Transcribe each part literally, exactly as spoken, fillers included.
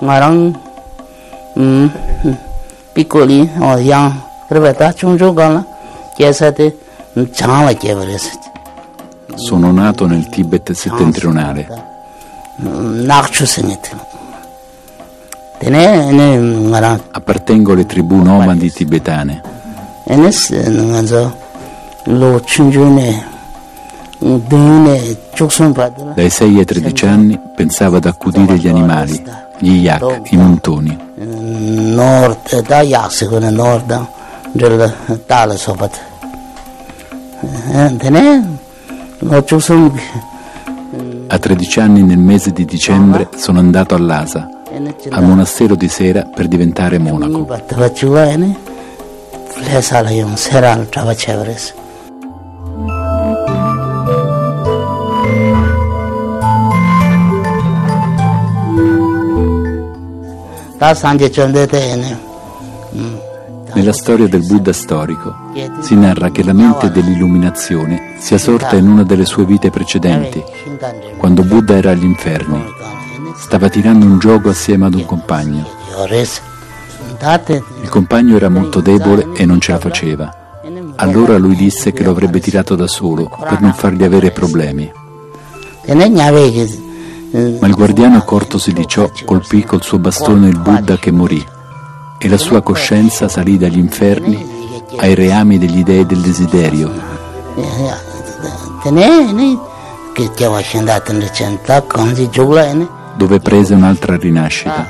ngarang piccoli o yang riveta chungchungala chiesate changla chievres. Sono nato nel Tibet settentrionale. Appartengo alle tribù nomadi tibetane. Dai sei ai tredici anni pensavo ad accudire gli animali, gli yak, i montoni. Nord, da yak, secondo nord, del tale sopat. A tredici anni, nel mese di dicembre, sono andato a Lhasa, al monastero di Sera, per diventare monaco. Nella storia del Buddha storico si narra che la mente dell'illuminazione sia sorta in una delle sue vite precedenti, quando Buddha era agli inferni. Stava tirando un gioco assieme ad un compagno. Il compagno era molto debole e non ce la faceva. Allora lui disse che lo avrebbe tirato da solo per non fargli avere problemi. Ma il guardiano, accortosi di ciò, colpì col suo bastone il Buddha, che morì, e la sua coscienza salì dagli inferni ai reami degli dei del desiderio. Dove prese un'altra rinascita.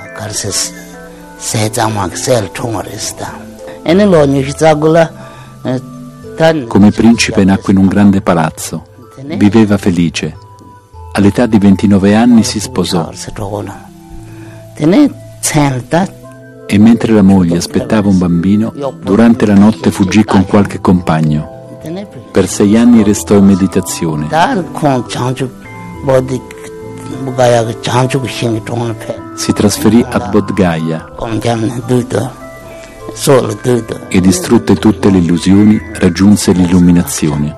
Come principe nacque in un grande palazzo, viveva felice. All'età di ventinove anni si sposò. E mentre la moglie aspettava un bambino, durante la notte fuggì con qualche compagno. Per sei anni restò in meditazione. Si trasferì a Bodh Gaya e, distrutte tutte le illusioni, raggiunse l'illuminazione.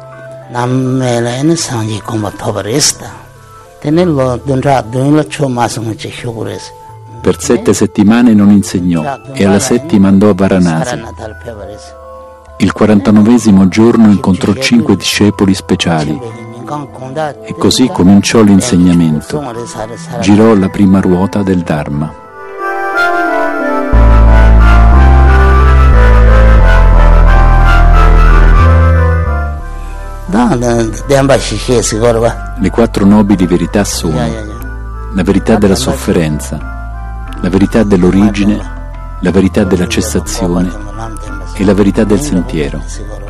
Per sette settimane non insegnò e alla settima andò a Varanasi. Il quarantanovesimo giorno incontrò cinque discepoli speciali e così cominciò l'insegnamento. Girò la prima ruota del Dharma. Le quattro nobili verità sono la verità della sofferenza, la verità dell'origine, la verità della cessazione e la verità del sentiero.